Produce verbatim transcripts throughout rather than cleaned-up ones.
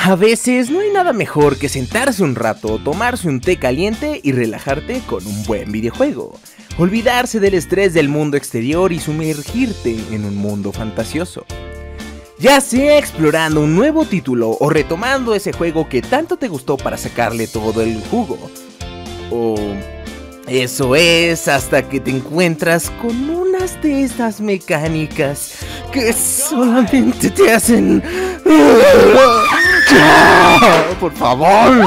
A veces no hay nada mejor que sentarse un rato, tomarse un té caliente y relajarte con un buen videojuego. Olvidarse del estrés del mundo exterior y sumergirte en un mundo fantasioso. Ya sea explorando un nuevo título o retomando ese juego que tanto te gustó para sacarle todo el jugo. O eso es hasta que te encuentras con unas de estas mecánicas que solamente te hacen... ¡Por favor!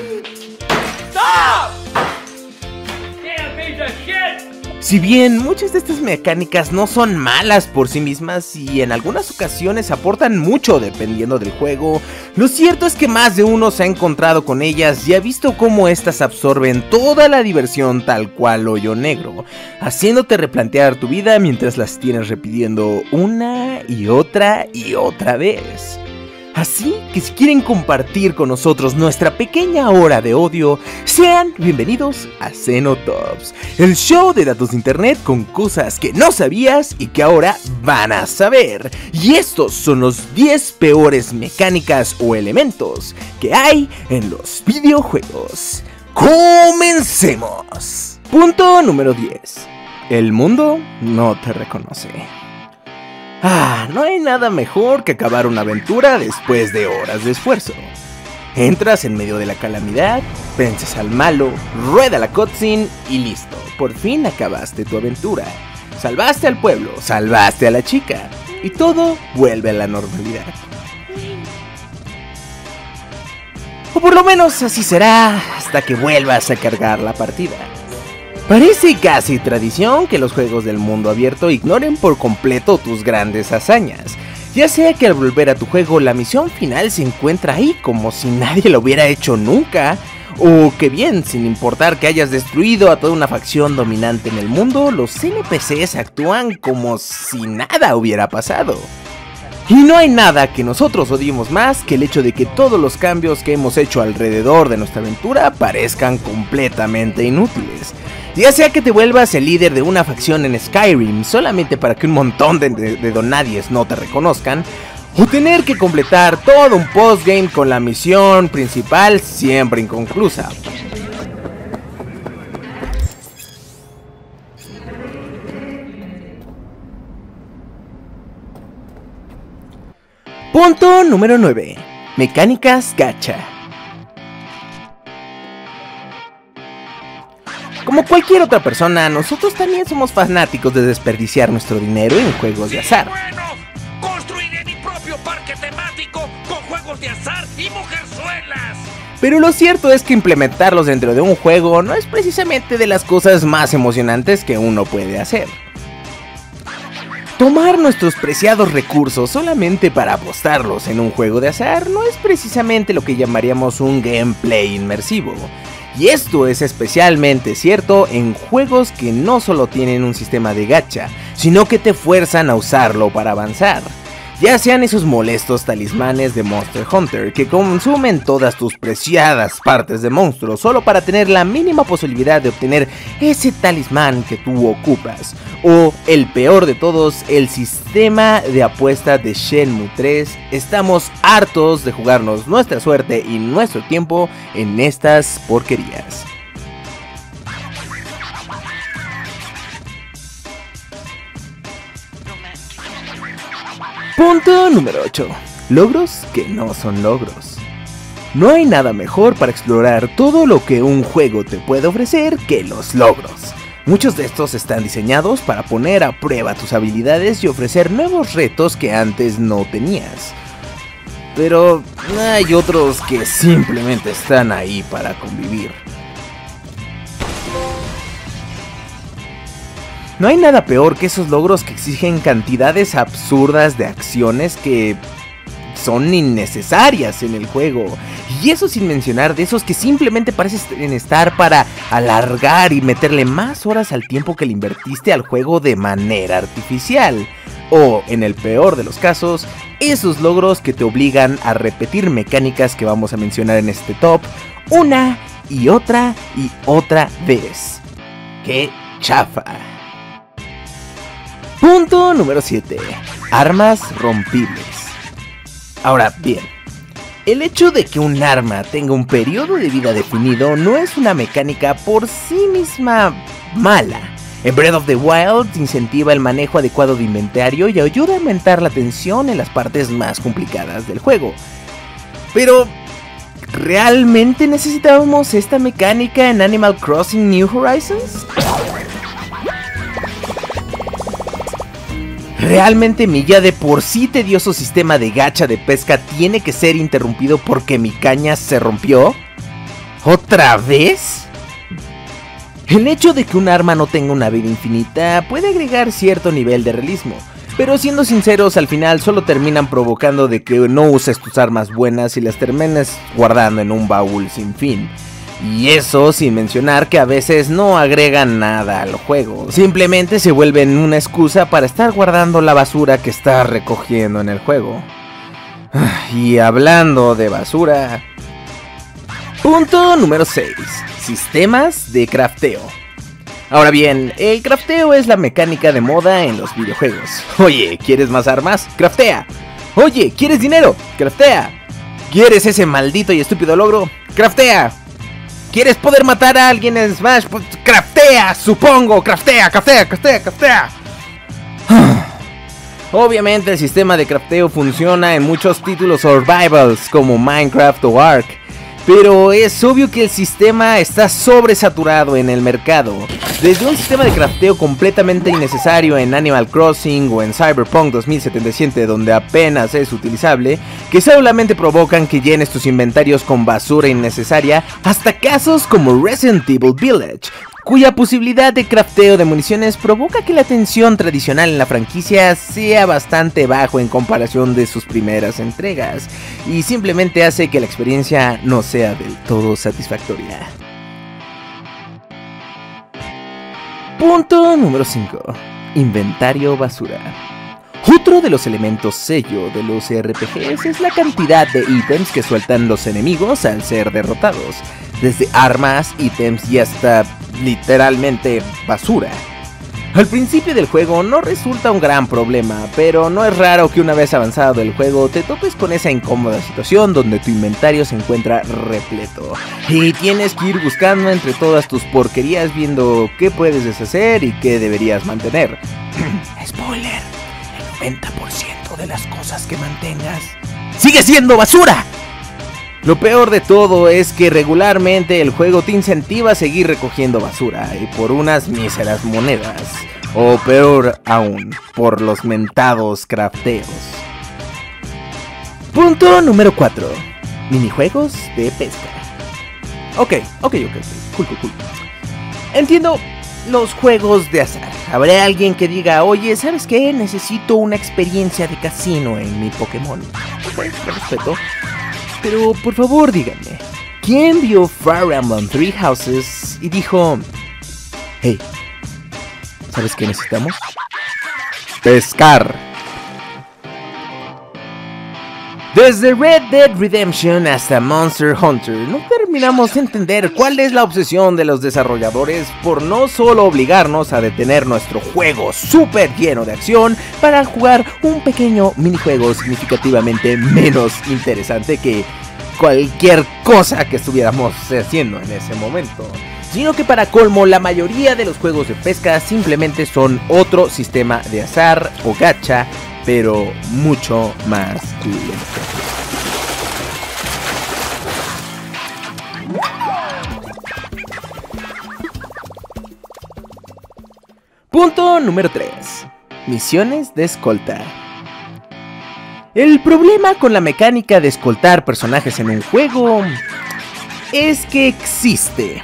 Si bien muchas de estas mecánicas no son malas por sí mismas y en algunas ocasiones aportan mucho dependiendo del juego, lo cierto es que más de uno se ha encontrado con ellas y ha visto cómo estas absorben toda la diversión tal cual hoyo negro, haciéndote replantear tu vida mientras las tienes repitiendo una y otra y otra vez. Así que si quieren compartir con nosotros nuestra pequeña hora de odio, sean bienvenidos a Xenotops, el show de datos de internet con cosas que no sabías y que ahora van a saber. Y estos son los diez peores mecánicas o elementos que hay en los videojuegos. ¡Comencemos! Punto número diez. El mundo no te reconoce. Ah, no hay nada mejor que acabar una aventura después de horas de esfuerzo. Entras en medio de la calamidad, vences al malo, rueda la cutscene y listo, por fin acabaste tu aventura. Salvaste al pueblo, salvaste a la chica y todo vuelve a la normalidad. O por lo menos así será hasta que vuelvas a cargar la partida. Parece casi tradición que los juegos del mundo abierto ignoren por completo tus grandes hazañas, ya sea que al volver a tu juego la misión final se encuentra ahí como si nadie lo hubiera hecho nunca, o que bien, sin importar que hayas destruido a toda una facción dominante en el mundo, los N P Cs actúan como si nada hubiera pasado. Y no hay nada que nosotros odiemos más que el hecho de que todos los cambios que hemos hecho alrededor de nuestra aventura parezcan completamente inútiles. Ya sea que te vuelvas el líder de una facción en Skyrim solamente para que un montón de, de, de donadies no te reconozcan, o tener que completar todo un postgame con la misión principal siempre inconclusa. Punto número nueve. Mecánicas gacha. Como cualquier otra persona, nosotros también somos fanáticos de desperdiciar nuestro dinero en juegos de azar. Bueno, construiré mi propio parque temático con juegos de azar y mujerzuelas. Pero lo cierto es que implementarlos dentro de un juego no es precisamente de las cosas más emocionantes que uno puede hacer. Tomar nuestros preciados recursos solamente para apostarlos en un juego de azar no es precisamente lo que llamaríamos un gameplay inmersivo. Y esto es especialmente cierto en juegos que no solo tienen un sistema de gacha, sino que te fuerzan a usarlo para avanzar. Ya sean esos molestos talismanes de Monster Hunter que consumen todas tus preciadas partes de monstruo solo para tener la mínima posibilidad de obtener ese talismán que tú ocupas. O, el peor de todos, el sistema de apuestas de Shenmue tres. Estamos hartos de jugarnos nuestra suerte y nuestro tiempo en estas porquerías. Punto número ocho. Logros que no son logros. No hay nada mejor para explorar todo lo que un juego te puede ofrecer que los logros. Muchos de estos están diseñados para poner a prueba tus habilidades y ofrecer nuevos retos que antes no tenías. Pero hay otros que simplemente están ahí para convivir. No hay nada peor que esos logros que exigen cantidades absurdas de acciones que son innecesarias en el juego. Y eso sin mencionar de esos que simplemente parecen estar para alargar y meterle más horas al tiempo que le invertiste al juego de manera artificial. O, en el peor de los casos, esos logros que te obligan a repetir mecánicas que vamos a mencionar en este top una y otra y otra vez. ¡Qué chafa! Punto número siete. Armas rompibles. Ahora bien, El hecho de que un arma tenga un periodo de vida definido no es una mecánica por sí misma mala. En Breath of the Wild incentiva el manejo adecuado de inventario y ayuda a aumentar la tensión en las partes más complicadas del juego. Pero, ¿realmente necesitábamos esta mecánica en Animal Crossing New Horizons? ¿Realmente mi ya de por sí tedioso sistema de gacha de pesca tiene que ser interrumpido porque mi caña se rompió? ¿Otra vez? El hecho de que un arma no tenga una vida infinita puede agregar cierto nivel de realismo, pero siendo sinceros, al final solo terminan provocando de que no uses tus armas buenas y las termines guardando en un baúl sin fin. Y eso sin mencionar que a veces no agregan nada al juego, simplemente se vuelven una excusa para estar guardando la basura que estás recogiendo en el juego. Y hablando de basura... Punto número seis. Sistemas de crafteo. Ahora bien, el crafteo es la mecánica de moda en los videojuegos. Oye, ¿quieres más armas? ¡Craftea! Oye, ¿quieres dinero? ¡Craftea! ¿Quieres ese maldito y estúpido logro? ¡Craftea! ¿Quieres poder matar a alguien en Smash? Pues craftea, supongo, craftea, craftea, craftea, craftea. Obviamente el sistema de crafteo funciona en muchos títulos survivals como Minecraft o Ark, pero es obvio que el sistema está sobresaturado en el mercado. Desde un sistema de crafteo completamente innecesario en Animal Crossing o en Cyberpunk dos mil setenta y siete, donde apenas es utilizable, que solamente provocan que llenes tus inventarios con basura innecesaria, hasta casos como Resident Evil Village, cuya posibilidad de crafteo de municiones provoca que la tensión tradicional en la franquicia sea bastante bajo en comparación de sus primeras entregas, y simplemente hace que la experiencia no sea del todo satisfactoria. Punto número cinco. Inventario basura. Otro de los elementos sello de los R P Gs es la cantidad de ítems que sueltan los enemigos al ser derrotados, desde armas, ítems y hasta literalmente basura. Al principio del juego no resulta un gran problema, pero no es raro que una vez avanzado el juego te topes con esa incómoda situación donde tu inventario se encuentra repleto y tienes que ir buscando entre todas tus porquerías viendo qué puedes deshacer y qué deberías mantener. Spoiler, el noventa por ciento de las cosas que mantengas ¡sigue siendo basura! Lo peor de todo es que regularmente el juego te incentiva a seguir recogiendo basura y por unas míseras monedas, o peor aún, por los mentados crafteos. Punto número cuatro. Minijuegos de pesca. Ok, ok, ok, cool, cool, cool. Entiendo los juegos de azar. Habrá alguien que diga, oye, ¿sabes qué? Necesito una experiencia de casino en mi Pokémon. Ok, lo respeto. Pero por favor díganme, ¿quién vio Fire Emblem Three Houses y dijo, hey, ¿sabes qué necesitamos? Pescar. Desde Red Dead Redemption hasta Monster Hunter, no terminamos de entender cuál es la obsesión de los desarrolladores por no solo obligarnos a detener nuestro juego súper lleno de acción para jugar un pequeño minijuego significativamente menos interesante que cualquier cosa que estuviéramos haciendo en ese momento, sino que para colmo la mayoría de los juegos de pesca simplemente son otro sistema de azar o gacha, pero mucho más lento. Punto número tres. Misiones de escolta. El problema con la mecánica de escoltar personajes en un juego es que existe.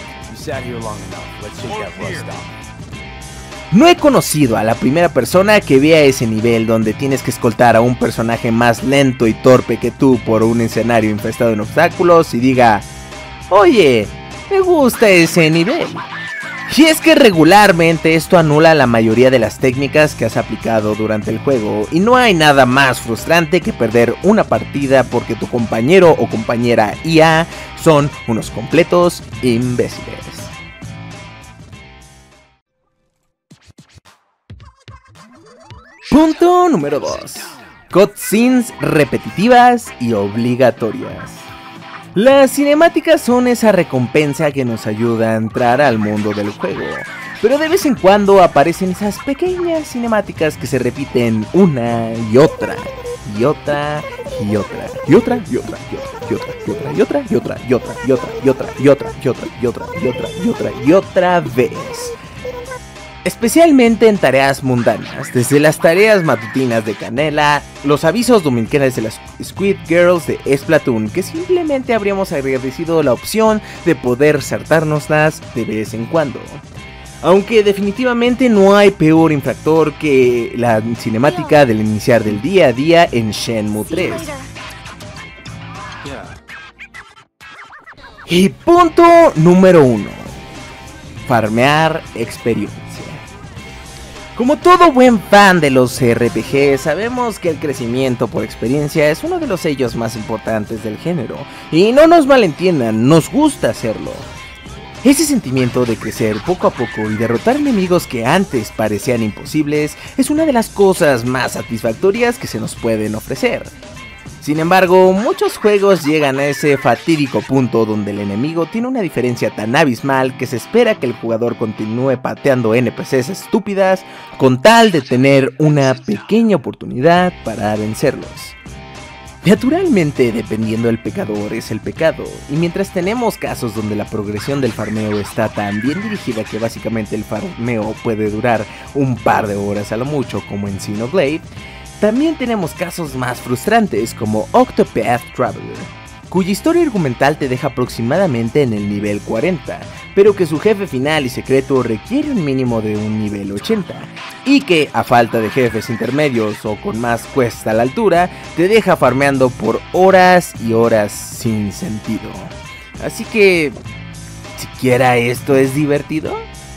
No he conocido a la primera persona que vea ese nivel donde tienes que escoltar a un personaje más lento y torpe que tú por un escenario infestado en obstáculos y diga, oye, me gusta ese nivel. Y es que regularmente esto anula la mayoría de las técnicas que has aplicado durante el juego, y no hay nada más frustrante que perder una partida porque tu compañero o compañera I A son unos completos imbéciles. Punto número dos. cutscenes repetitivas y obligatorias. Las cinemáticas son esa recompensa que nos ayuda a entrar al mundo del juego, pero de vez en cuando aparecen esas pequeñas cinemáticas que se repiten una y otra, y otra, y otra, y otra, y otra, y otra, y otra, y otra, y otra, y otra, y otra, y otra, y otra, y otra, y otra, y otra, y otra, y otra vez. Especialmente en tareas mundanas, desde las tareas matutinas de Canela, los avisos dominicales de las Squid Girls de Splatoon, que simplemente habríamos agradecido la opción de poder saltárnoslas de vez en cuando. Aunque definitivamente no hay peor infractor que la cinemática del iniciar del día a día en Shenmue tres. Y punto número uno. Farmear experiencia. Como todo buen fan de los R P G, sabemos que el crecimiento por experiencia es uno de los sellos más importantes del género, y no nos malentiendan, nos gusta hacerlo. Ese sentimiento de crecer poco a poco y derrotar enemigos que antes parecían imposibles es una de las cosas más satisfactorias que se nos pueden ofrecer. Sin embargo, muchos juegos llegan a ese fatídico punto donde el enemigo tiene una diferencia tan abismal que se espera que el jugador continúe pateando N P Cs estúpidas con tal de tener una pequeña oportunidad para vencerlos. Naturalmente, dependiendo del pecador es el pecado, y mientras tenemos casos donde la progresión del farmeo está tan bien dirigida que básicamente el farmeo puede durar un par de horas a lo mucho, como en Xenoblade, también tenemos casos más frustrantes como Octopath Traveler, cuya historia argumental te deja aproximadamente en el nivel cuarenta, pero que su jefe final y secreto requiere un mínimo de un nivel ochenta, y que a falta de jefes intermedios o con más cuesta a la altura, te deja farmeando por horas y horas sin sentido. Así que, ¿siquiera esto es divertido?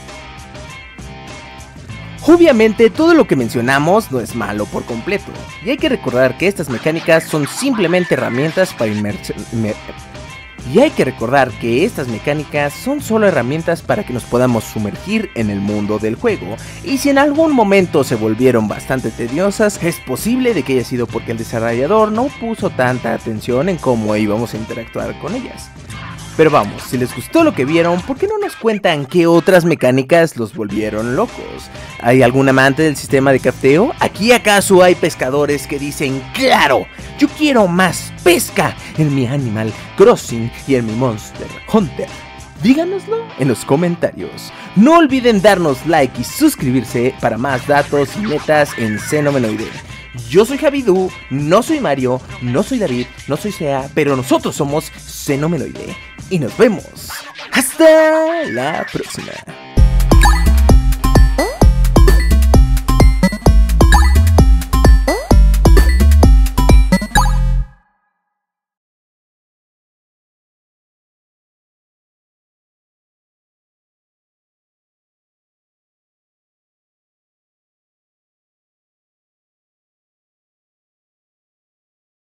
Obviamente todo lo que mencionamos no es malo por completo, y hay que recordar que estas mecánicas son simplemente herramientas para inmersión. Y hay que recordar que estas mecánicas son solo herramientas para que nos podamos sumergir en el mundo del juego, y si en algún momento se volvieron bastante tediosas, es posible de que haya sido porque el desarrollador no puso tanta atención en cómo íbamos a interactuar con ellas. Pero vamos, si les gustó lo que vieron, ¿por qué no nos cuentan qué otras mecánicas los volvieron locos? ¿Hay algún amante del sistema de crafteo? ¿Aquí acaso hay pescadores que dicen, claro, yo quiero más pesca en mi Animal Crossing y en mi Monster Hunter? Díganoslo en los comentarios. No olviden darnos like y suscribirse para más datos y metas en Xenomenoide. Yo soy Javidú, no soy Mario, no soy David, no soy Sea, pero nosotros somos Xenomenoide. Y nos vemos. Hasta la próxima.